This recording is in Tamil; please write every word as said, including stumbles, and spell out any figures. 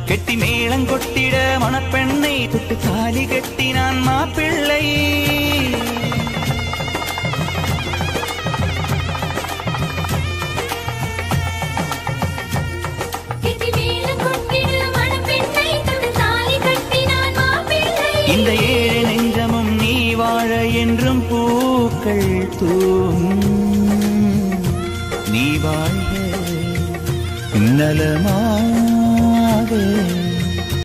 கெட்டி மேளங்கொட்டிட மணப்பெண்ணை தொட்டு தாலி கட்டினான் மாப்பிள்ளை. இந்த ஏழு நெஞ்சமும் நீ வாழ என்றும் பூக்கள் தூவும். நீ வாழ்க நலமாக.